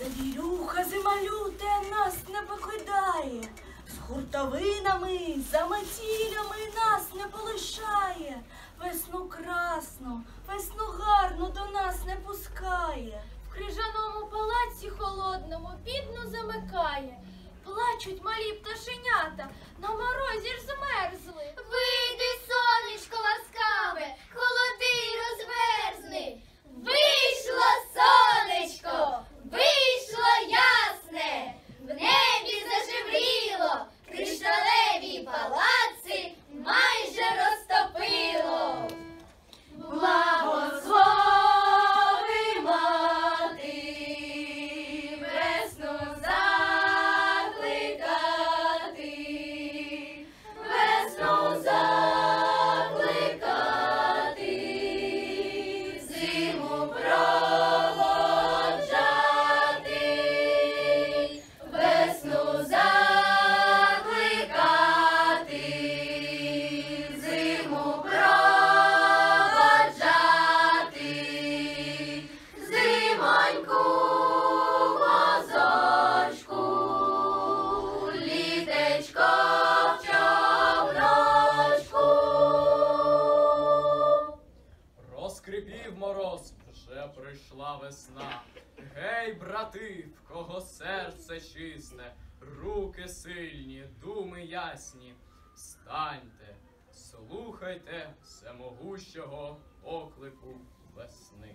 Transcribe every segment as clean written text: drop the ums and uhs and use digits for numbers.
Завірюха зималюте нас не покидає, з хуртовинами, за метілями нас не полишає, весну красну, весну гарну до нас не пускає. В крижаному палаці холодному бідну замикає. Плачуть малі пташенята, на морозі ж змерзли. Вийди, сонечко ласкаве, холоди й розверзни. Вийшло сонечко, вийшло ясне, в небі зажевріло, кришталеві палаци майже розтопило. Благослови, мати, весну закликати, весну закликати, зиму проводжати, весну закликати, зиму проводжати, зимоньку мозочку, літечко в човночку. Розкрипів мороз, вже прийшла весна. Гей, брати, в кого серце чисте, руки сильні, думи ясні. Станьте, слухайте всемогущого оклику весни.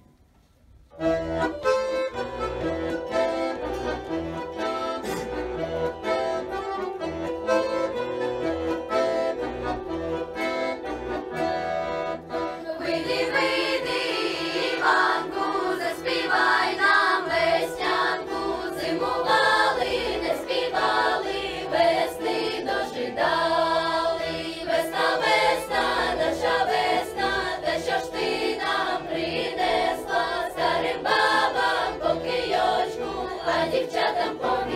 Вийди, вийди, Іванку, заспівай нам веснянку. Зимували, не співали, весни дожидали. Весна, весна, наша весна, та що ж ти нам принесла? Старим бабам по кийочку, а дівчатам по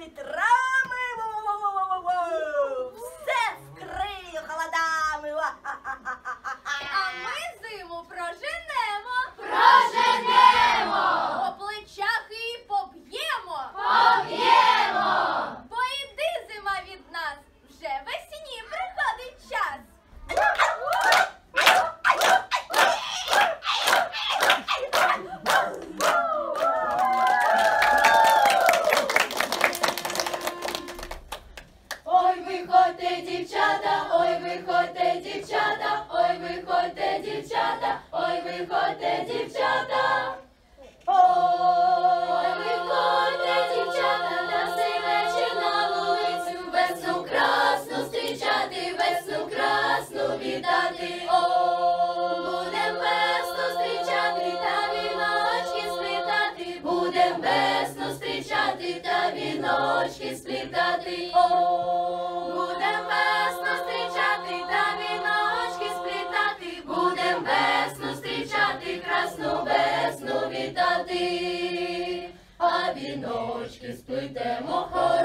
вітрами, все вкрию холодами. А ми зиму проженемо. Проженемо! По плечах і поб'ємо. Поб'ємо! Бо іди зима від нас, вже весні приходить час. Ой, виходьте, дівчата, ой, виходьте, дівчата, ой, виходьте, дівчата, ой, виходьте, дівчата. Ой, виходьте, дівчата, на цей вечір на вулицю, весну красну зустрічати, весну красну вітати. Ой, будем весну зустрічати та віночки сплітати, будем весну зустрічати та віночки сплітати. Ой, будем весну зустрічати та віночки сплітати, будем весну зустрічати, красну весну вітати. А віночки сплетемо,